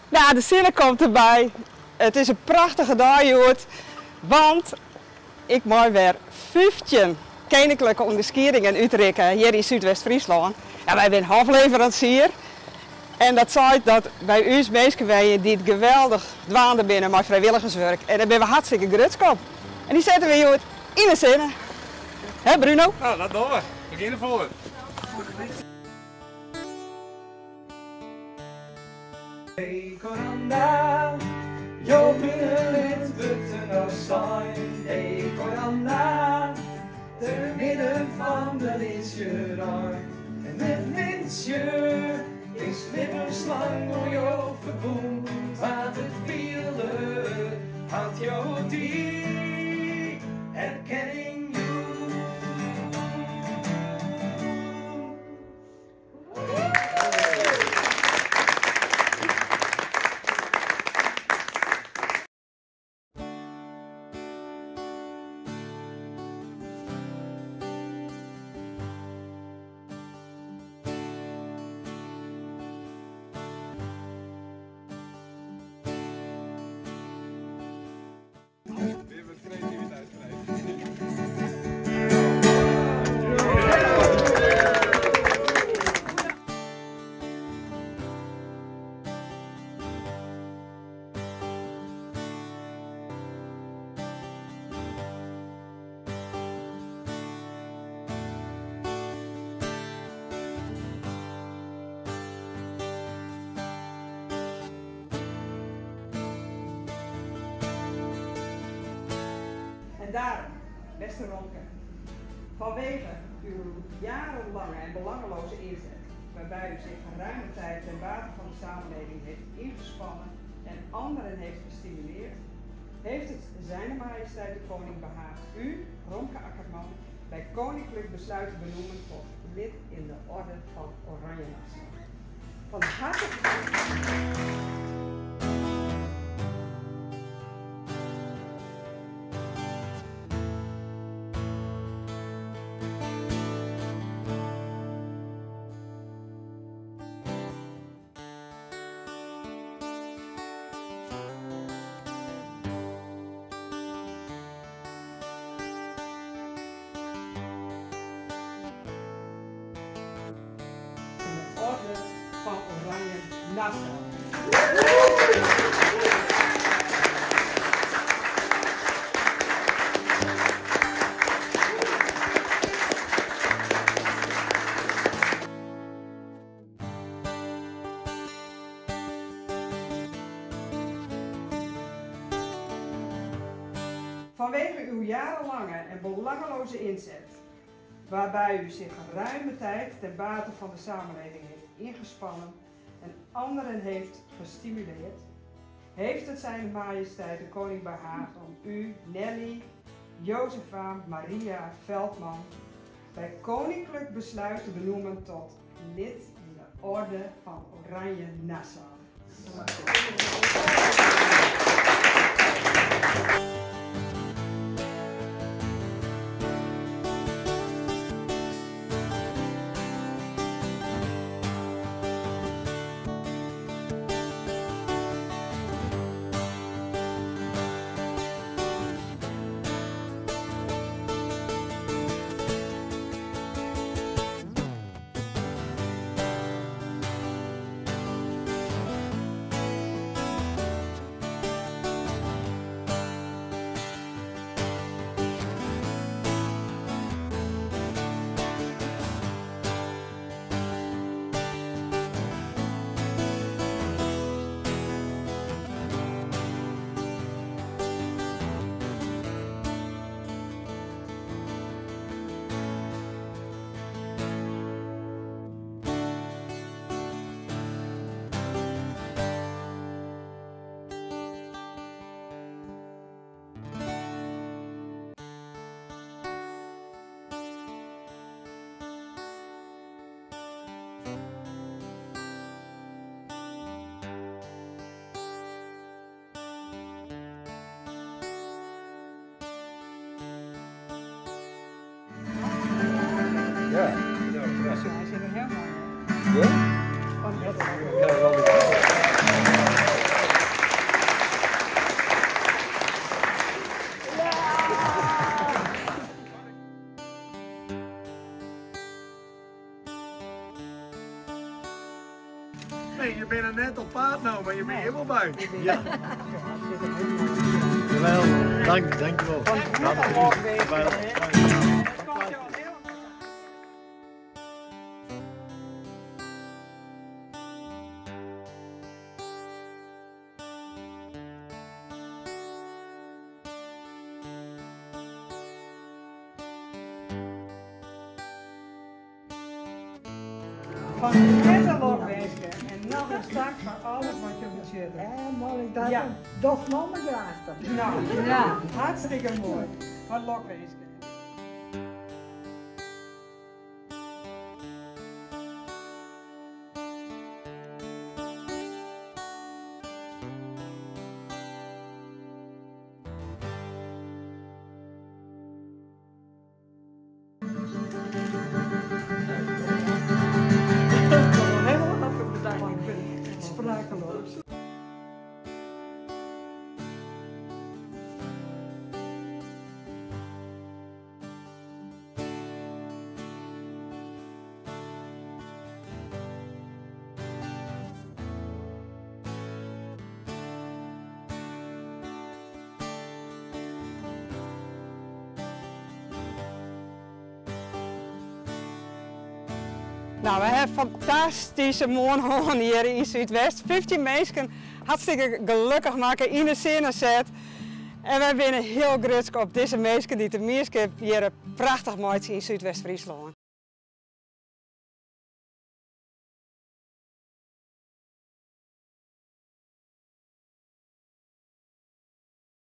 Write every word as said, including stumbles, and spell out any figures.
Nou, de zin komt erbij. Het is een prachtige dag, Joert. Want ik mag weer vijftien koninklijke onderscheidingen uitreiken hier in Zuidwest-Friesland. En wij zijn hofleverancier. En dat zei dat bij ons mensen wij die het geweldig dwaande binnen met vrijwilligerswerk. En daar ben we hartstikke grutskop. En die zetten we Joert in de zinnen. Hé Bruno? Nou, dat doen we. We beginnen voor. Hey Coranda, jouw binnenlid buiten of zijn. Hey Coranda, te midden van de liedjesrij. En het liedje is levenslang door jou verboend. Wat het vierde had jou die erkenning doen. En daarom, beste Ronke, vanwege uw jarenlange en belangeloze inzet, waarbij u zich geruime tijd ten bate van de samenleving heeft ingespannen en anderen heeft gestimuleerd, heeft het Zijne Majesteit de Koning behaagd u, Ronke Akkerman, bij koninklijk besluit te benoemen tot lid in de Orde van Oranje Nassau. Van harte gefeliciteerd. Orde van Oranje Nassau. Vanwege uw jarenlange en belangeloze inzet, waarbij u zich geruime tijd ten bate van de samenleving heeft ingespannen en anderen heeft gestimuleerd, heeft het Zijne Majesteit de Koning behaagd om u, Nelly, Josefa Maria Veldman, bij koninklijk besluit te benoemen tot lid in de Orde van Oranje Nassau. Nee, je bent er net op paard nou, maar je bent helemaal bij. Ja. Jawel, dank, dank je wel. Van de catalog wezen en nog een stak van alles wat je moet zitten. En mooi, dat Ja. toch nog een graag. Nou, ja, hartstikke mooi. Wat lokwezen. Sprakeloos. Nou, we hebben fantastische morgen hier in Zuidwest. vijftien mensen hartstikke gelukkig maken in de scène zet. En wij zijn heel trots op deze mensen die de meeste hier prachtig mooi in Zuidwest-Friesland.